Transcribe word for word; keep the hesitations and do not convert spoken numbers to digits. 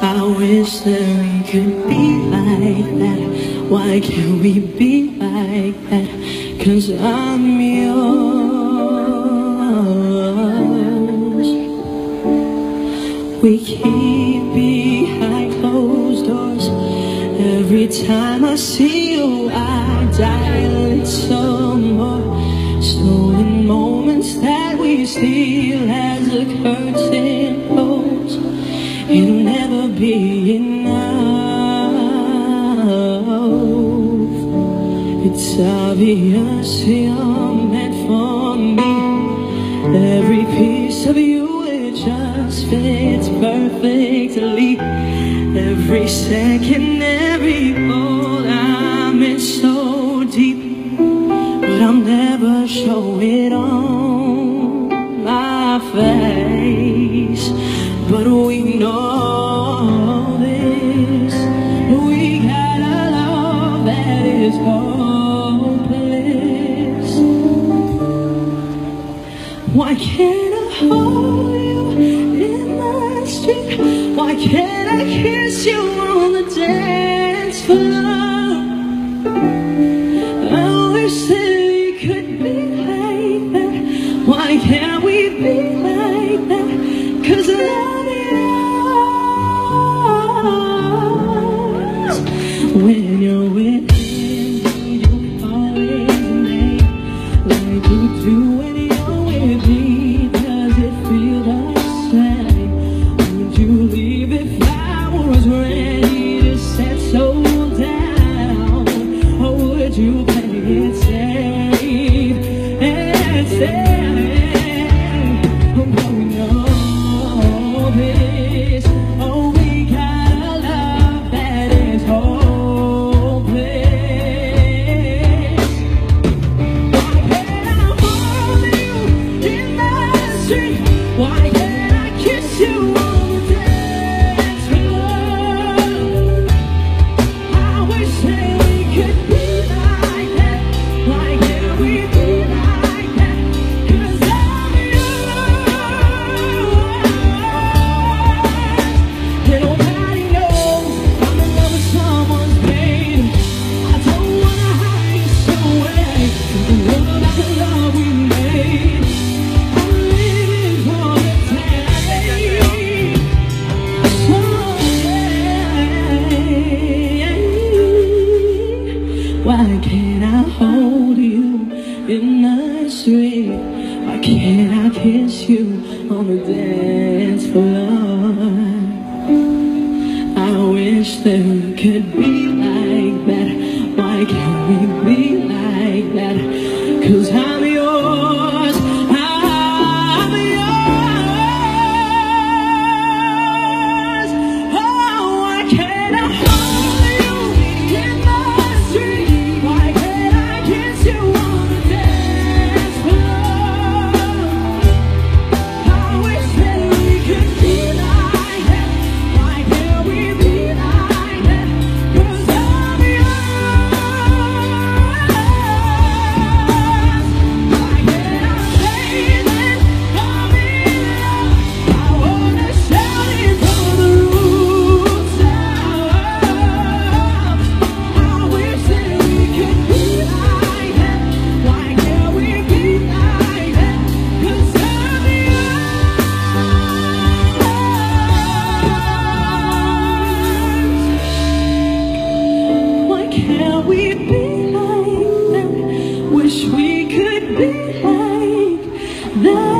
I wish that we could be like that. Why can't we be like that? 'Cause I'm yours. We keep behind closed doors. Every time I see you, I die a little more. Stolen moments that we steal as the curtain closes. It'll never be enough. It's obvious you're meant for me. Every piece of you, it just fits perfectly. Every second, every fold, I'm in so deep, but I'll never show it on my face. But we know this, we got a love that is hopeless. Why can't I hold you in the street? Why can't I kiss you on the dance floor? I wish that we could be like that. Why can't we be like that? 'Cause love is when you're with him, you always make like you do when you're with me. Does it feel the same? Would you leave if I was ready to settle down? Or would you play it safe and stay? Why can't I kiss you on the dance floor? I wish that we could be like that. Why can't we be like that? 'Cause I'm yours. And nobody knows I'm in love with someone's pain. I don't wanna hide this away from the world about the love we made. Why can't I hold you in the street? Why can't I kiss you on the dance floor? I wish that we could be like that. Why can't we be like that? 'Cause I'm yours, I'm yours. Oh, why can't I hold you in the street? Why can't I kiss you on the dance floor? I wish that we could be like that. Why can't we be like that? 'Cause I'm yours. Why can't I say that I'm in love? I wanna shout it from the rooftops. I wish that we could be like that. Why can't we be like that? 'Cause I'm yours. Why can't we be like that? Wish we could be like that.